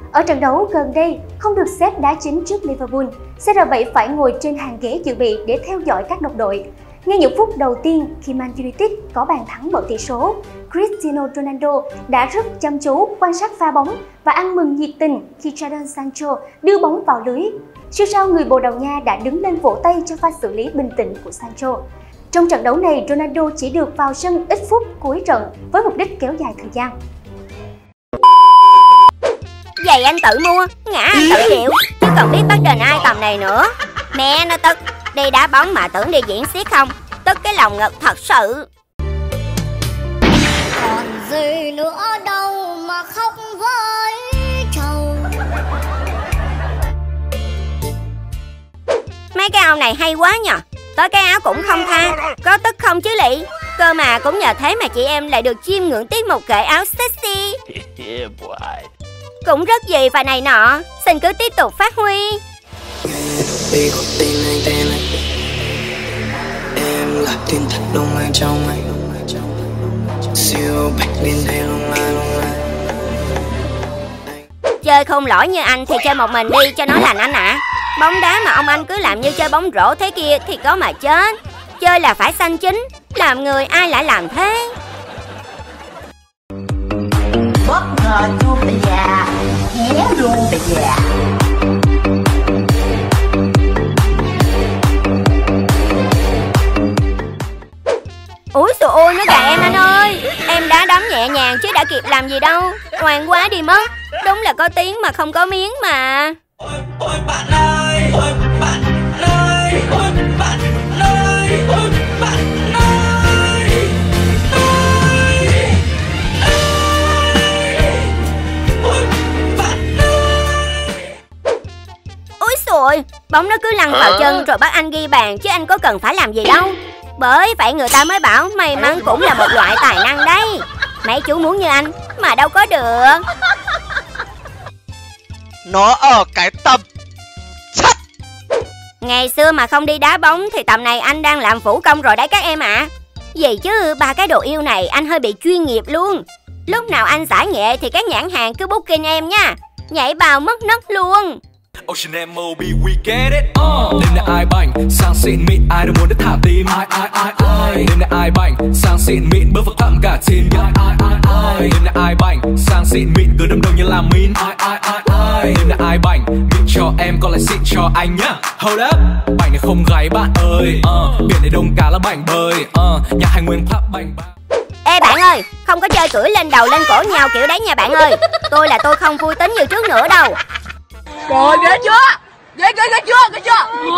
Ở trận đấu gần đây, không được xếp đá chính trước Liverpool, CR7 phải ngồi trên hàng ghế dự bị để theo dõi các đồng đội. Ngay những phút đầu tiên khi Man United có bàn thắng mở tỷ số, Cristiano Ronaldo đã rất chăm chú quan sát pha bóng và ăn mừng nhiệt tình khi Jadon Sancho đưa bóng vào lưới. Siêu sao người Bồ Đào Nha đã đứng lên vỗ tay cho pha xử lý bình tĩnh của Sancho. Trong trận đấu này, Ronaldo chỉ được vào sân ít phút cuối trận với mục đích kéo dài thời gian. Giày anh tự mua, ngã anh tự chịu, chứ còn biết bắt đền ai tầm này nữa. Mẹ nó tức, đi đá bóng mà tưởng đi diễn xiếc không, tức cái lòng ngực thật sự. Còn gì nữa đâu mà khóc với chầu. Mấy cái ông này hay quá nhờ, tới cái áo cũng không tha, có tức không chứ lị. Cơ mà cũng nhờ thế mà chị em lại được chiêm ngưỡng tiết mục cởi áo sexy. Cũng rất gì và này nọ, xin cứ tiếp tục phát huy. Em là thiên thật đông anh trong anh, siêu bạch liên đây lung lai. Chơi không lỗi như anh thì chơi một mình đi cho nó lành anh ạ. Bóng đá mà ông anh cứ làm như chơi bóng rổ thế kia thì có mà chết. Chơi là phải xanh chính, làm người ai lại làm thế. Bất ngờ chuông về nhà, ghé luôn về nhà. Úi xù ôi nó gà em anh ơi. Em đá đấm nhẹ nhàng chứ đã kịp làm gì đâu. Ngoan quá đi mất. Đúng là có tiếng mà không có miếng mà. Ôi bạn ơi, ôi bạn ơi, ôi bạn ơi, ôi bạn ơi, Úi xùi, bóng nó cứ lăn vào chân rồi bắt anh ghi bàn chứ anh có cần phải làm gì đâu. Bởi vậy người ta mới bảo may mắn cũng là một loại tài năng đấy. Mấy chú muốn như anh mà đâu có được. Nó ở cái tầm sắt. Ngày xưa mà không đi đá bóng thì tầm này anh đang làm vũ công rồi đấy các em ạ. Vậy chứ ba cái đồ yêu này anh hơi bị chuyên nghiệp luôn. Lúc nào anh giải nghệ thì các nhãn hàng cứ booking em nha. Nhảy bào mất nấc luôn. Ocean MOB we get it. Đêm nay ai bảnh sang xịn mịn, ai đâu muốn được thả tim. Ai. Đêm nay ai bảnh sang xịn mịn bước vào thẳng cả team. Ai. Đêm nay ai bảnh sang xịn mịn cứ đâm đầu như làm min. Ai. Đêm nay ai bảnh mịn cho em còn lại xịn cho anh nhá. Hold up, bảnh này không gáy bạn ơi. Biển này đông cá là bảnh bơi. Nhà Hải Nguyên club bảnh ba. Ê bạn ơi, không có chơi cưỡi lên đầu lên cổ nhau kiểu đấy nha bạn ơi. Tôi không vui tính như trước nữa đâu. Rồi ghê chưa? Ghê chưa?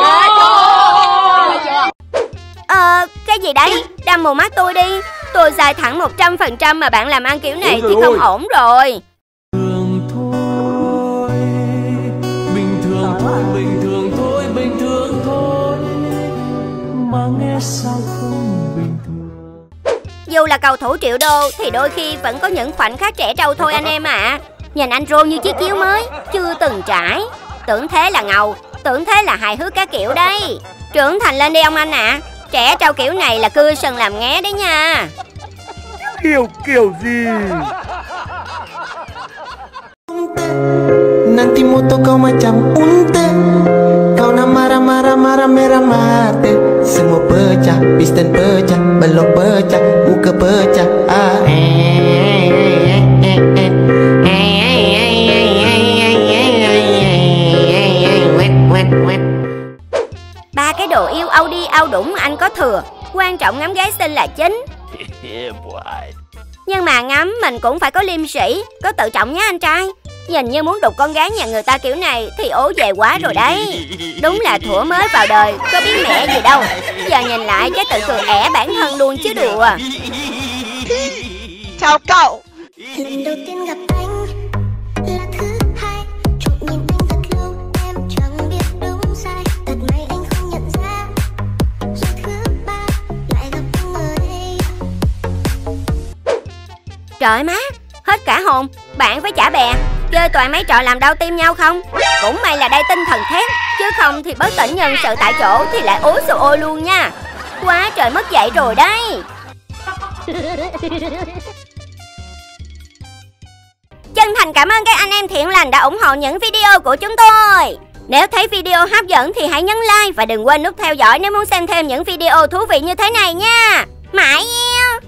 Cái gì đấy? Đâm mù mắt tôi đi. Tôi dài thẳng 100% mà bạn làm ăn kiểu này thì không ổn rồi. Bình thường thôi. Mà nghe sao không bình thường. Dù là cầu thủ triệu đô thì đôi khi vẫn có những khoảnh khắc trẻ trâu thôi anh em ạ. Nhìn anh Rô như chiếc chiếu mới, chưa từng trải. Tưởng thế là ngầu, tưởng thế là hài hước các kiểu đấy. Trưởng thành lên đi ông anh ạ. Trẻ trâu kiểu này là cưa sừng làm nghé đấy nha. Kiểu gì? Nanti moto kau macam unta. Kau nak marah merah mata. Semua pecah, piston pecah, belok pecah, muka pecah. Ba cái đồ yêu ao đi ao đủng mà anh có thừa. Quan trọng ngắm gái xinh là chính. Nhưng mà ngắm mình cũng phải có liêm sĩ, có tự trọng nhá anh trai. Nhìn như muốn đục con gái nhà người ta kiểu này thì ố về quá rồi đấy. Đúng là thuở mới vào đời, có biết mẹ gì đâu. Giờ nhìn lại chắc tự cười ẻ bản thân luôn chứ đùa. Chào cậu. Lần đầu tiên gặp anh là thứ hai. Trộm nhìn anh thật lâu, em chẳng biết đúng sai. Thật may anh không nhận ra. Rồi thứ ba lại gặp anh ở đây. Trời má, hết cả hồn. Bạn phải trả bè. Chơi toàn mấy trò làm đau tim nhau không? Cũng may là đây tinh thần thép. Chứ không thì bất tỉnh nhân sự tại chỗ thì lại ối xù ôi luôn nha. Quá trời mất dạy rồi đấy. chân thành cảm ơn các anh em thiện lành đã ủng hộ những video của chúng tôi. Nếu thấy video hấp dẫn thì hãy nhấn like và đừng quên nút theo dõi nếu muốn xem thêm những video thú vị như thế này nha. Mãi yêu.